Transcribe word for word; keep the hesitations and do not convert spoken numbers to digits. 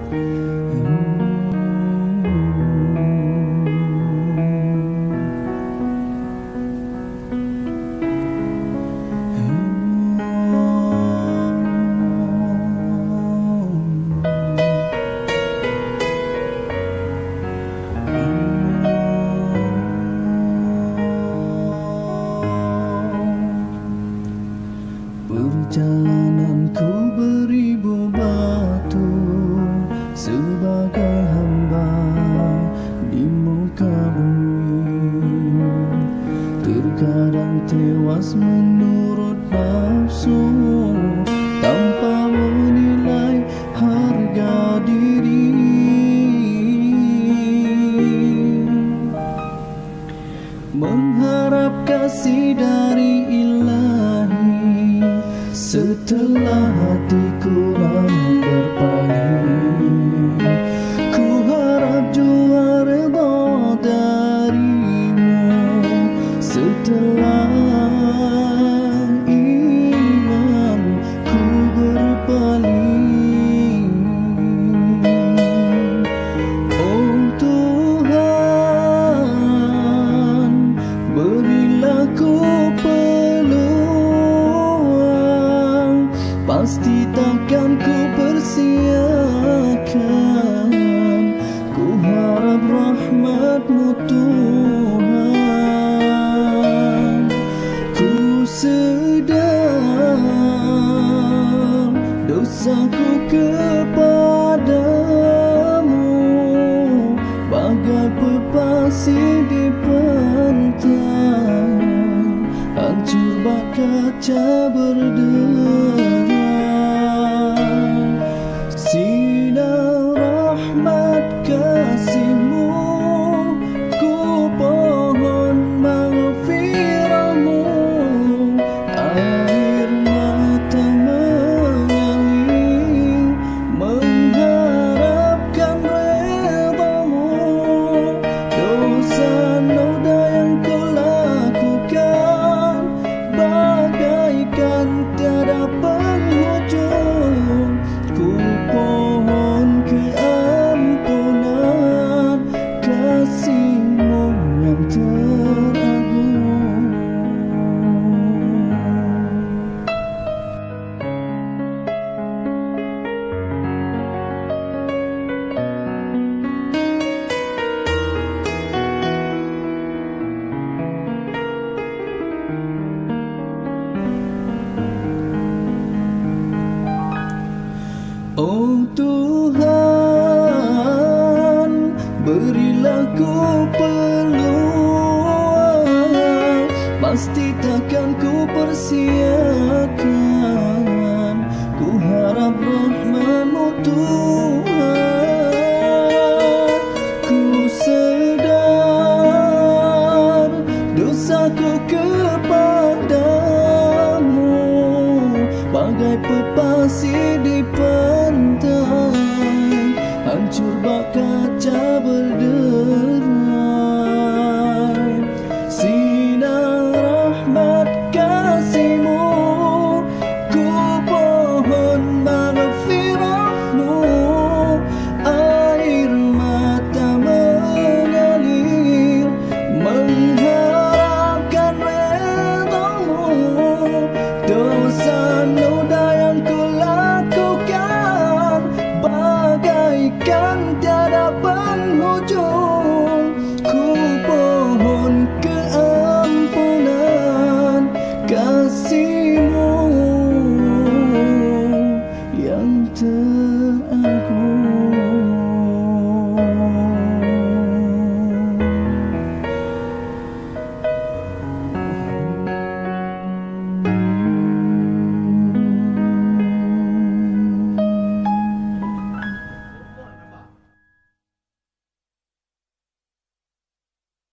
Perjalananku beribu batu sebagai hamba di muka bumi. Terkadang tewas menurut nafsu tanpa menilai harga diri. Mengharap kasih dari Ilahi setelah hatiku lama berpaling. Ku harap jua redha darimu setelah imanku berpaling. Oh Tuhan, berilah ku pasti takkan ku persiakan. Ku harap rahmat-Mu Tuhan. Ku sedar dosaku kepadamu bagai pepasir di pantai, hancur bak kaca berderai. Sinar rahmat kasih-Mu, ku pohon maghfirah-Mu. Air mata mengalir mengharapkan redha-Mu. Dosa noda yang ku lakukan bagaikan tiada penghujung. Ku pohon keampunan kasih-Mu yang teragung. Oh Tuhan, berilah ku peluang, pasti takkan ku persiakan. Ku harap rahmat-Mu Tuhan. Ku sedar dosaku kepadamu bagai pepasir di pantai, hancur bak kaca berderai.